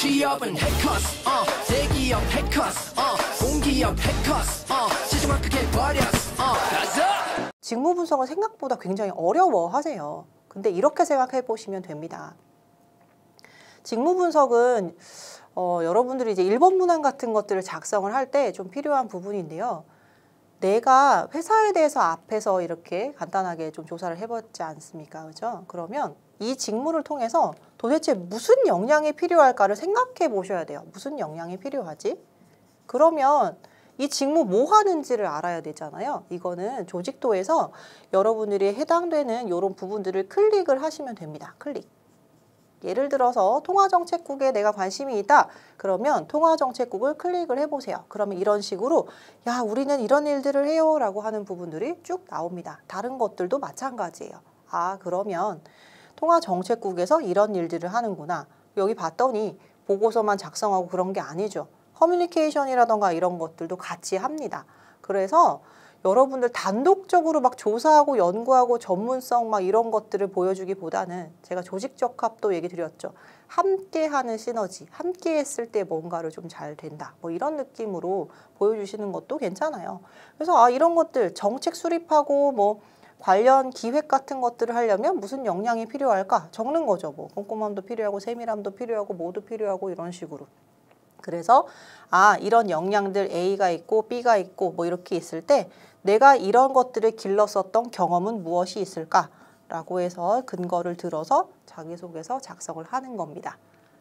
취업은 해커스 대기업 해커스 공기업 해커스 시중을 크게 버렸어 가자. 직무 분석을 생각보다 굉장히 어려워하세요. 근데 이렇게 생각해 보시면 됩니다. 직무 분석은 여러분들이 이제 1번 문항 같은 것들을 작성을 할 때 좀 필요한 부분인데요. 내가 회사에 대해서 앞에서 이렇게 간단하게 좀 조사를 해봤지 않습니까? 그죠? 그러면 이 직무를 통해서 도대체 무슨 역량이 필요할까를 생각해 보셔야 돼요. 무슨 역량이 필요하지? 그러면 이 직무 뭐 하는지를 알아야 되잖아요. 이거는 조직도에서 여러분들이 해당되는 이런 부분들을 클릭을 하시면 됩니다. 클릭. 예를 들어서 통화정책국에 내가 관심이 있다. 그러면 통화정책국을 클릭을 해보세요. 그러면 이런 식으로 야 우리는 이런 일들을 해요 라고 하는 부분들이 쭉 나옵니다. 다른 것들도 마찬가지예요. 아 그러면 통화정책국에서 이런 일들을 하는구나. 여기 봤더니 보고서만 작성하고 그런 게 아니죠. 커뮤니케이션이라던가 이런 것들도 같이 합니다. 그래서 여러분들 단독적으로 막 조사하고 연구하고 전문성 막 이런 것들을 보여주기보다는 제가 조직 적합도 얘기 드렸죠. 함께하는 시너지, 함께 했을 때 뭔가를 좀 잘 된다. 뭐 이런 느낌으로 보여주시는 것도 괜찮아요. 그래서 이런 것들 정책 수립하고 뭐 관련 기획 같은 것들을 하려면 무슨 역량이 필요할까? 적는 거죠. 뭐 꼼꼼함도 필요하고 세밀함도 필요하고 뭐도 필요하고 이런 식으로. 그래서 이런 역량들 A가 있고 B가 있고 뭐 이렇게 있을 때 내가 이런 것들을 길렀었던 경험은 무엇이 있을까? 라고 해서 근거를 들어서 자기소개서 작성을 하는 겁니다.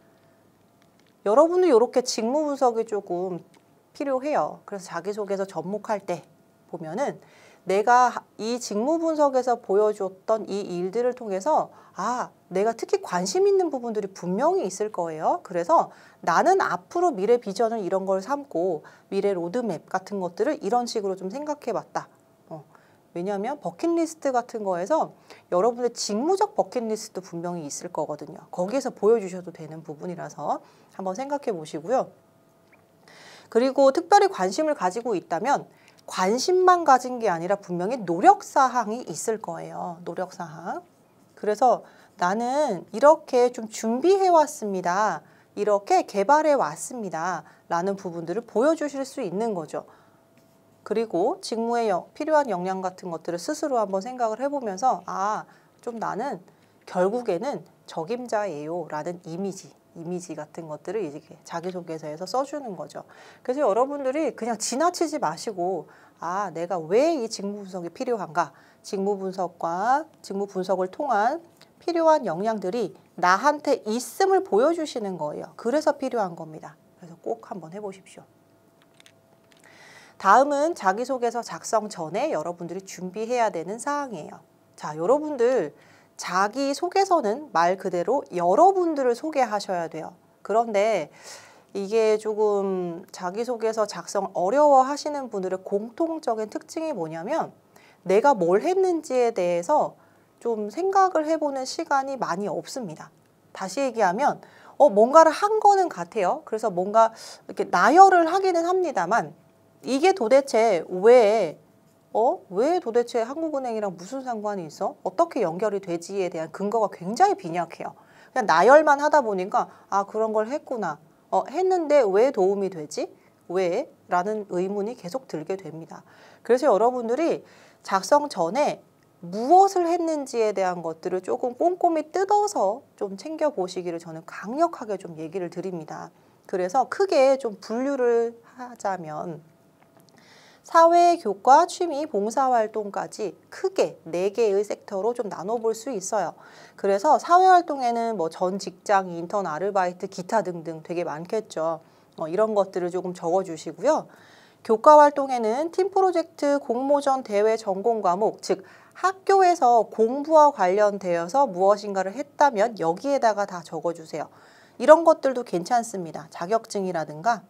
여러분도 이렇게 직무 분석이 조금 필요해요. 그래서 자기소개서 접목할 때 보면은 내가 이 직무 분석에서 보여줬던 이 일들을 통해서 내가 특히 관심 있는 부분들이 분명히 있을 거예요. 그래서 나는 앞으로 미래 비전을 이런 걸 삼고 미래 로드맵 같은 것들을 이런 식으로 좀 생각해 봤다. 왜냐하면 버킷리스트 같은 거에서 여러분의 직무적 버킷리스트도 분명히 있을 거거든요. 거기에서 보여주셔도 되는 부분이라서 한번 생각해 보시고요. 그리고 특별히 관심을 가지고 있다면 관심만 가진 게 아니라 분명히 노력사항이 있을 거예요. 노력사항. 그래서 나는 이렇게 좀 준비해 왔습니다. 이렇게 개발해 왔습니다. 라는 부분들을 보여주실 수 있는 거죠. 그리고 직무에 필요한 역량 같은 것들을 스스로 한번 생각을 해보면서 좀 나는 결국에는 적임자예요. 라는 이미지 같은 것들을 이제 자기소개서에서 써주는 거죠. 그래서 여러분들이 그냥 지나치지 마시고 내가 왜 이 직무 분석이 필요한가? 직무 분석과 직무 분석을 통한 필요한 역량들이 나한테 있음을 보여주시는 거예요. 그래서 필요한 겁니다. 그래서 꼭 한번 해보십시오. 다음은 자기소개서 작성 전에 여러분들이 준비해야 되는 사항이에요. 자, 여러분들 자기소개서는 말 그대로 여러분들을 소개하셔야 돼요. 그런데 이게 조금 자기소개서 작성 어려워 하시는 분들의 공통적인 특징이 뭐냐면 내가 뭘 했는지에 대해서 좀 생각을 해보는 시간이 많이 없습니다. 다시 얘기하면 뭔가를 한 거는 같아요. 그래서 뭔가 이렇게 나열을 하기는 합니다만 이게 도대체 왜 도대체 한국은행이랑 무슨 상관이 있어? 어떻게 연결이 되지에 대한 근거가 굉장히 빈약해요. 그냥 나열만 하다 보니까 그런 걸 했구나. 했는데 왜 도움이 되지? 왜? 라는 의문이 계속 들게 됩니다. 그래서 여러분들이 작성 전에 무엇을 했는지에 대한 것들을 조금 꼼꼼히 뜯어서 좀 챙겨보시기를 저는 강력하게 좀 얘기를 드립니다. 그래서 크게 좀 분류를 하자면 사회, 교과, 취미, 봉사활동까지 크게 4개의 섹터로 좀 나눠볼 수 있어요. 그래서 사회활동에는 뭐 전 직장, 인턴, 아르바이트, 기타 등등 되게 많겠죠. 이런 것들을 조금 적어주시고요. 교과 활동에는 팀 프로젝트, 공모전, 대회, 전공 과목, 즉 학교에서 공부와 관련되어서 무엇인가를 했다면 여기에다가 다 적어주세요. 이런 것들도 괜찮습니다. 자격증이라든가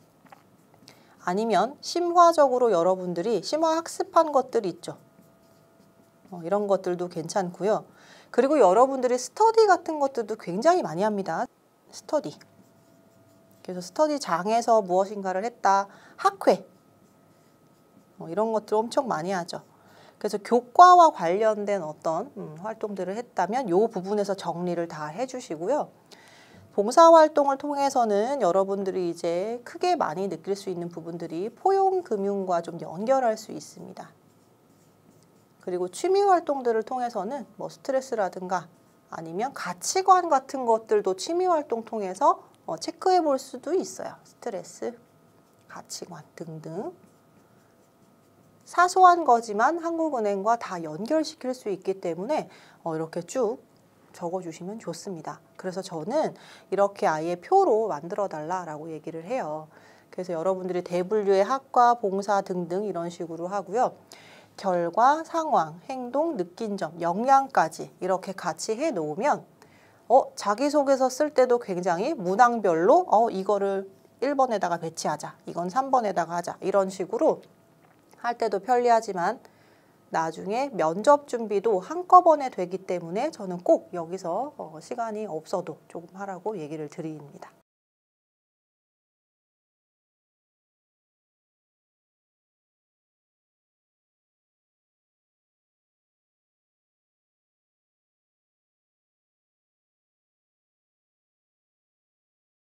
아니면 심화적으로 여러분들이 심화 학습한 것들이 있죠. 이런 것들도 괜찮고요. 그리고 여러분들이 스터디 같은 것들도 굉장히 많이 합니다. 스터디. 그래서 스터디장에서 무엇인가를 했다. 학회. 이런 것들 엄청 많이 하죠. 그래서 교과와 관련된 어떤 활동들을 했다면 이 부분에서 정리를 다 해주시고요. 봉사활동을 통해서는 여러분들이 이제 크게 많이 느낄 수 있는 부분들이 포용금융과 좀 연결할 수 있습니다. 그리고 취미활동들을 통해서는 뭐 스트레스라든가 아니면 가치관 같은 것들도 취미활동 통해서 체크해 볼 수도 있어요. 스트레스, 가치관 등등. 사소한 거지만 한국은행과 다 연결시킬 수 있기 때문에 이렇게 쭉 적어주시면 좋습니다. 그래서 저는 이렇게 아예 표로 만들어 달라라고 얘기를 해요. 그래서 여러분들이 대분류의 학과, 봉사 등등 이런 식으로 하고요. 결과, 상황, 행동, 느낀 점, 역량까지 이렇게 같이 해 놓으면 자기소개서 쓸 때도 굉장히 문항별로 이거를 1번에다가 배치하자, 이건 3번에다가 하자 이런 식으로 할 때도 편리하지만 나중에 면접 준비도 한꺼번에 되기 때문에 저는 꼭 여기서 시간이 없어도 조금 하라고 얘기를 드립니다.